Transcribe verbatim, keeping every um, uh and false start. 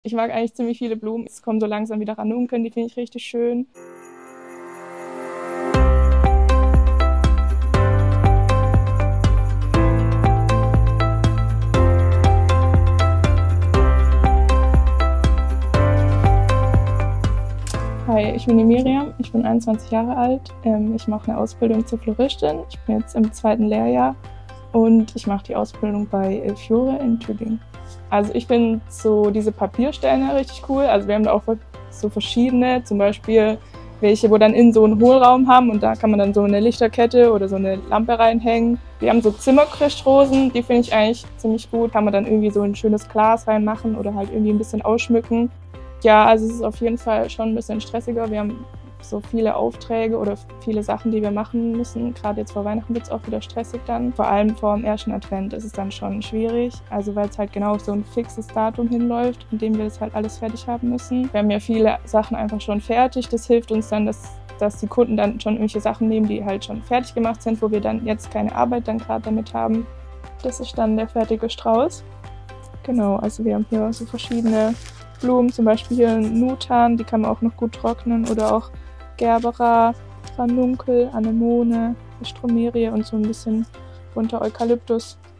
Ich mag eigentlich ziemlich viele Blumen. Es kommen so langsam wieder Ranunkeln, die finde ich richtig schön. Hi, ich bin die Miriam, ich bin einundzwanzig Jahre alt. Ich mache eine Ausbildung zur Floristin. Ich bin jetzt im zweiten Lehrjahr und ich mache die Ausbildung bei Il Fiore in Tübingen. Also ich finde so diese Papiersteine richtig cool. Also wir haben da auch so verschiedene, zum Beispiel welche, wo dann innen so einen Hohlraum haben und da kann man dann so eine Lichterkette oder so eine Lampe reinhängen. Wir haben so Zimmercrashrosen, die finde ich eigentlich ziemlich gut. Kann man dann irgendwie so ein schönes Glas reinmachen oder halt irgendwie ein bisschen ausschmücken. Ja, also es ist auf jeden Fall schon ein bisschen stressiger. Wir haben so viele Aufträge oder viele Sachen, die wir machen müssen. Gerade jetzt vor Weihnachten wird es auch wieder stressig dann. Vor allem vor dem ersten Advent ist es dann schon schwierig. Also weil es halt genau auf so ein fixes Datum hinläuft, in dem wir das halt alles fertig haben müssen. Wir haben ja viele Sachen einfach schon fertig. Das hilft uns dann, dass, dass die Kunden dann schon irgendwelche Sachen nehmen, die halt schon fertig gemacht sind, wo wir dann jetzt keine Arbeit dann gerade damit haben. Das ist dann der fertige Strauß. Genau, also wir haben hier so verschiedene Blumen, zum Beispiel hier Nutan, die kann man auch noch gut trocknen, oder auch Gerbera, Ranunkel, Anemone, Stromerie und so ein bisschen bunter Eukalyptus.